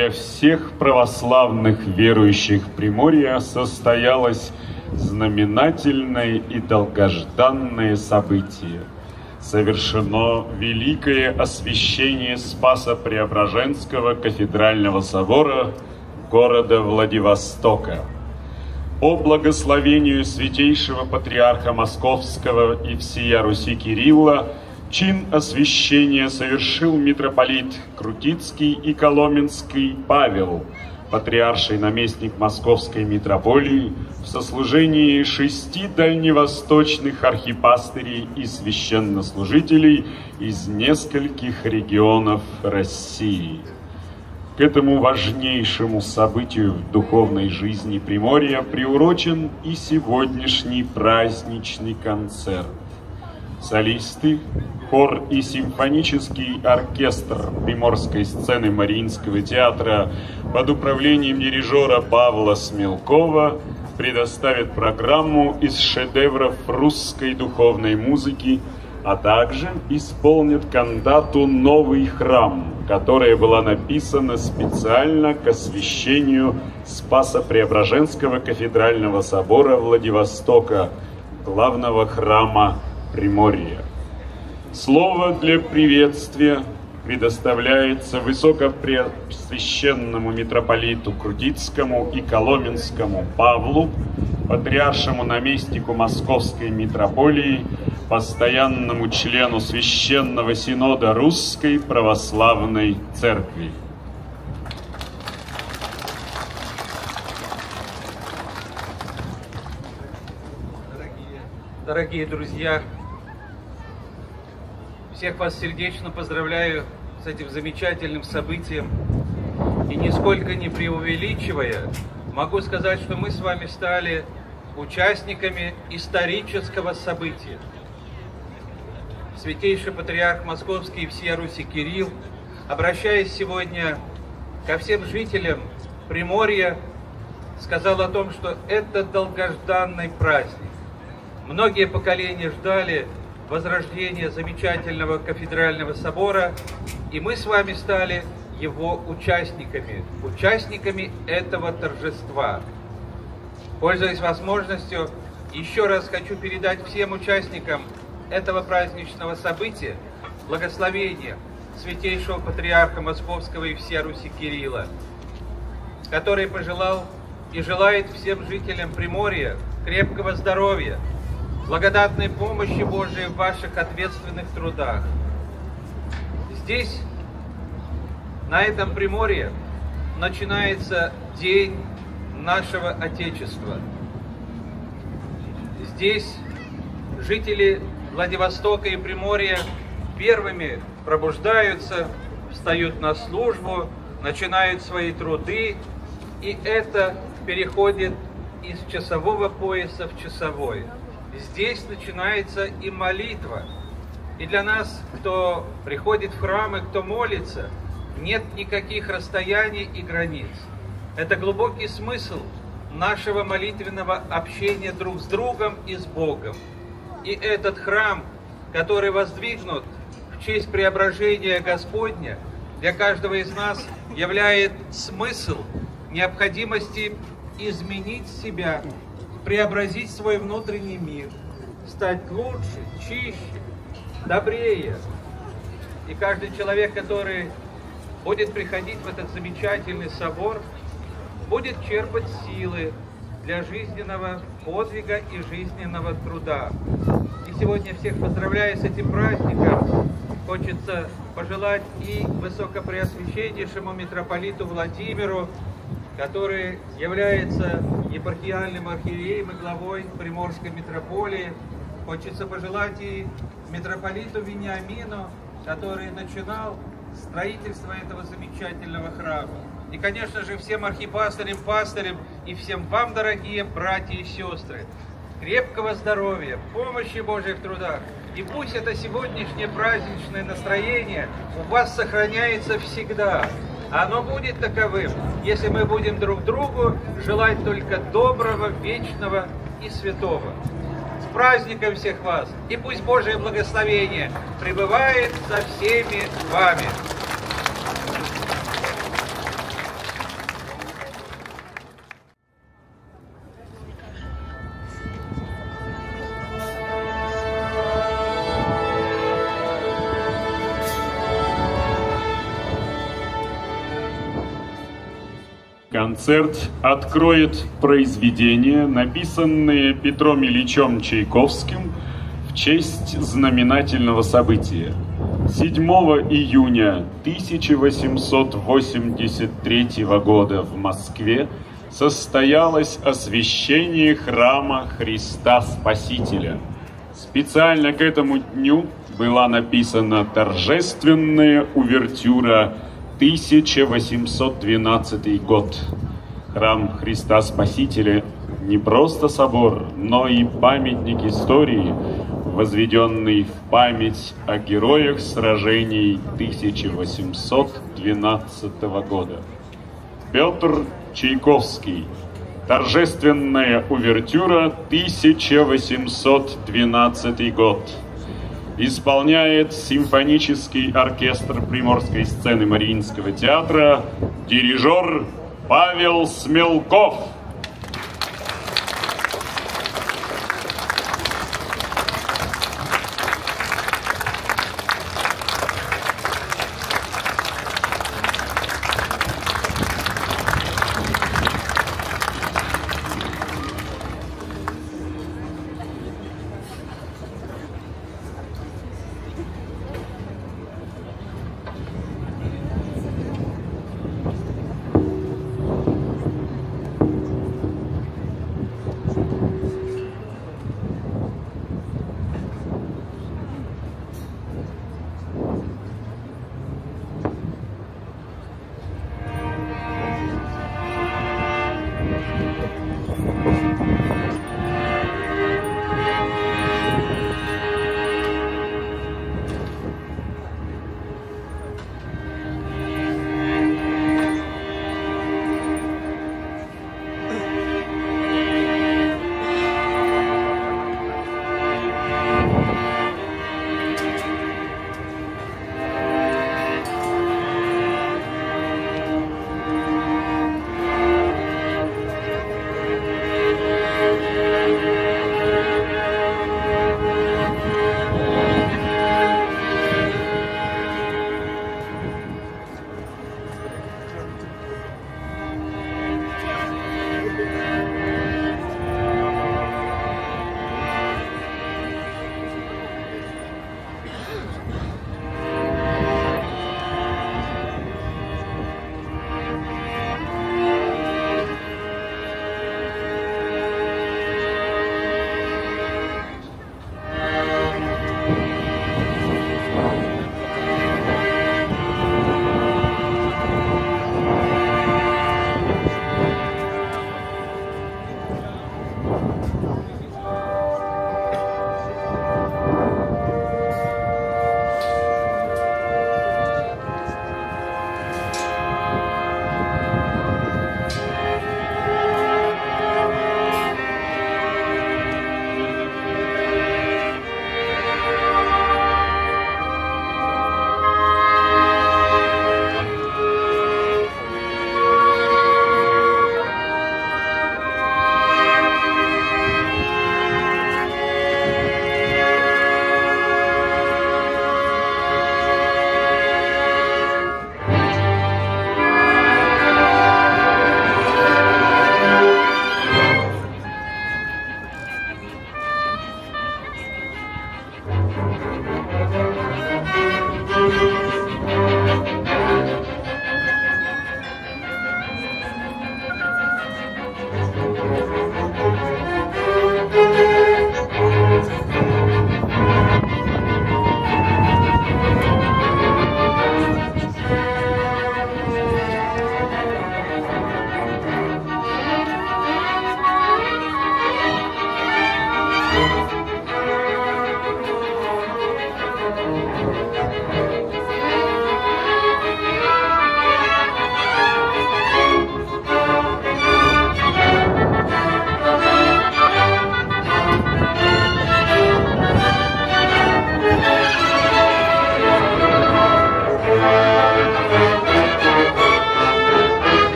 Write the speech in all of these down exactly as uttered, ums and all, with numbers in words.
для всех православных верующих Приморья состоялось знаменательное и долгожданное событие. Совершено великое освящение Спасо-Преображенского кафедрального собора города Владивостока. По благословению святейшего патриарха Московского и всея Руси Кирилла чин освящения совершил митрополит Крутицкий и Коломенский Павел, патриарший наместник Московской митрополии, в сослужении шести дальневосточных архипастырей и священнослужителей из нескольких регионов России. К этому важнейшему событию в духовной жизни Приморья приурочен и сегодняшний праздничный концерт. Солисты, хор и симфонический оркестр Приморской сцены Мариинского театра под управлением дирижера Павла Смелкова предоставят программу из шедевров русской духовной музыки, а также исполнят кантату «Новый храм», которая была написана специально к освящению Спасо-Преображенского кафедрального собора Владивостока, главного храма Приморья. Слово для приветствия предоставляется высокопреосвященному митрополиту Крутицкому и Коломенскому Павлу, патриаршему наместнику Московской митрополии, постоянному члену Священного Синода Русской Православной Церкви. Дорогие, дорогие друзья, всех вас сердечно поздравляю с этим замечательным событием. И нисколько не преувеличивая, могу сказать, что мы с вами стали участниками исторического события. Святейший патриарх Московский и всея Руси Кирилл, обращаясь сегодня ко всем жителям Приморья, сказал о том, что это долгожданный праздник. Многие поколения ждали возрождения замечательного кафедрального собора, и мы с вами стали его участниками, участниками этого торжества. Пользуясь возможностью, еще раз хочу передать всем участникам этого праздничного события благословение святейшего патриарха Московского и всея Руси Кирилла, который пожелал и желает всем жителям Приморья крепкого здоровья, благодатной помощи Божией в ваших ответственных трудах. Здесь, на этом Приморье, начинается день нашего Отечества. Здесь жители Владивостока и Приморья первыми пробуждаются, встают на службу, начинают свои труды, и это переходит из часового пояса в часовой. Здесь начинается и молитва. И для нас, кто приходит в храмы, кто молится, нет никаких расстояний и границ. Это глубокий смысл нашего молитвенного общения друг с другом и с Богом. И этот храм, который воздвигнут в честь преображения Господня, для каждого из нас являет смысл необходимости изменить себя, преобразить свой внутренний мир, стать лучше, чище, добрее. И каждый человек, который будет приходить в этот замечательный собор, будет черпать силы для жизненного подвига и жизненного труда. И сегодня всех поздравляю с этим праздником. Хочется пожелать и высокопреосвященнейшему митрополиту Владимиру, который является епархиальным архиереем и главой Приморской митрополии. Хочется пожелать и митрополиту Вениамину, который начинал строительство этого замечательного храма. И, конечно же, всем архипастырям, пастырям и всем вам, дорогие братья и сестры, крепкого здоровья, помощи Божьей в трудах. И пусть это сегодняшнее праздничное настроение у вас сохраняется всегда. Оно будет таковым, если мы будем друг другу желать только доброго, вечного и святого. С праздником всех вас! И пусть Божие благословение пребывает со всеми вами! Концерт откроет произведения, написанные Петром Ильичем Чайковским в честь знаменательного события. седьмого июня тысяча восемьсот восемьдесят третьего года в Москве состоялось освящение храма Христа Спасителя. Специально к этому дню была написана торжественная увертюра тысяча восемьсот двенадцатый год. Храм Христа Спасителя не просто собор, но и памятник истории, возведенный в память о героях сражений тысяча восемьсот двенадцатого года. Петр Чайковский. Торжественная увертюра тысяча восемьсот двенадцатый год. Исполняет симфонический оркестр Приморской сцены Мариинского театра дирижер Павел Смелков.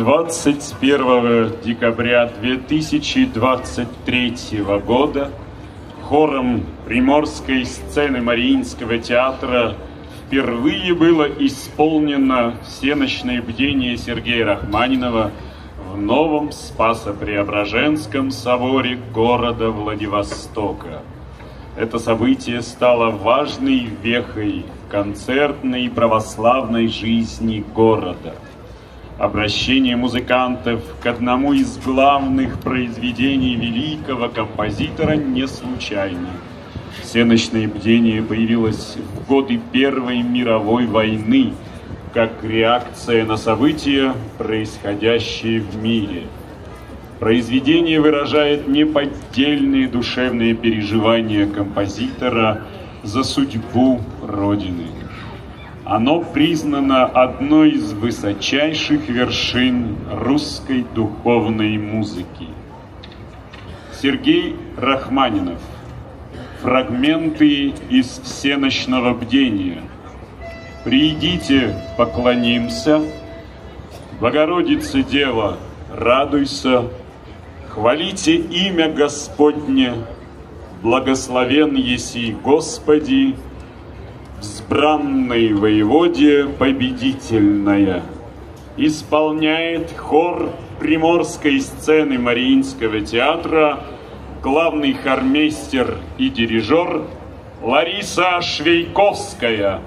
двадцать первого декабря две тысячи двадцать третьего года хором Приморской сцены Мариинского театра впервые было исполнено всеночное бдение Сергея Рахманинова в новом Спасо-Преображенском соборе города Владивостока. Это событие стало важной вехой в концертной православной жизни города. Обращение музыкантов к одному из главных произведений великого композитора не случайно. Всеночное бдение появилось в годы Первой мировой войны, как реакция на события, происходящие в мире. Произведение выражает неподдельные душевные переживания композитора за судьбу Родины. Оно признано одной из высочайших вершин русской духовной музыки. Сергей Рахманинов. Фрагменты из всеночного бдения. Приидите, поклонимся, Богородице Дева, радуйся, хвалите имя Господне, благословен еси Господи, взбранной воеводе победительная. Исполняет хор Приморской сцены Мариинского театра главный хормейстер и дирижер Лариса Швейковская.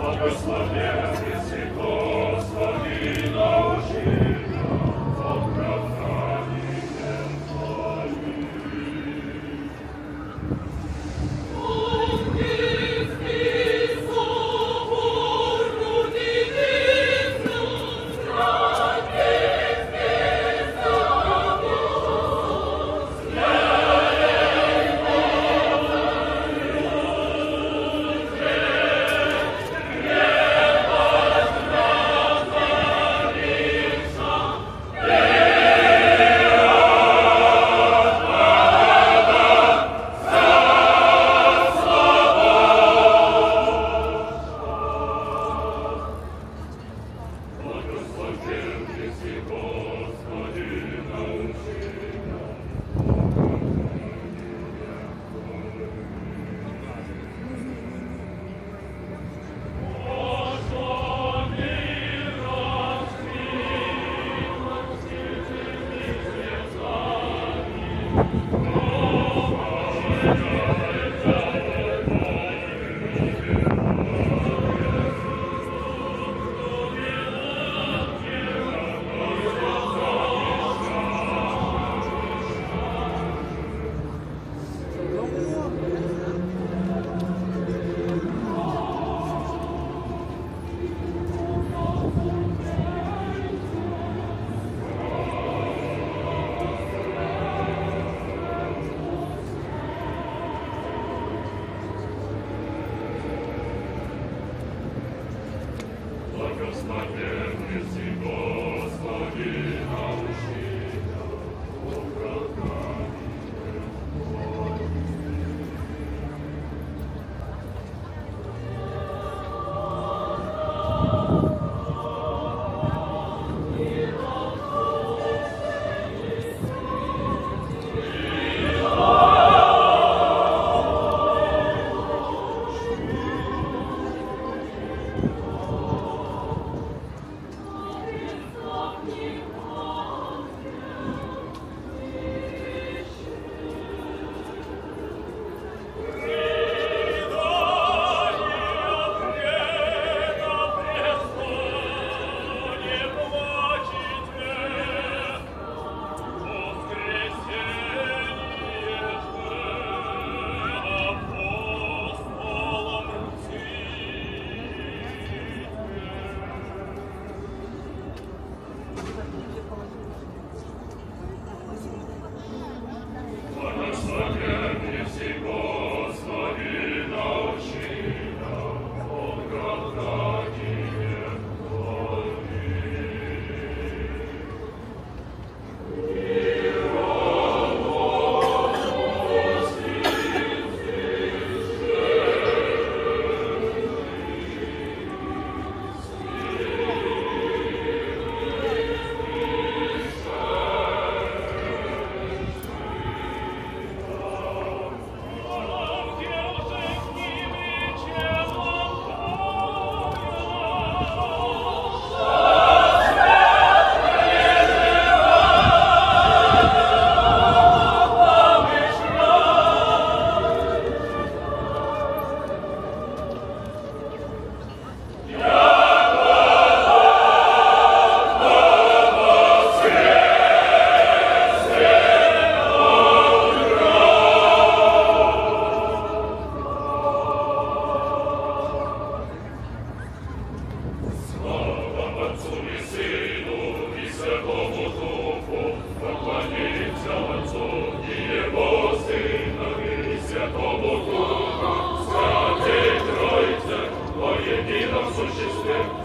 Святому Духу, Святій Тройці, во єдиному существі,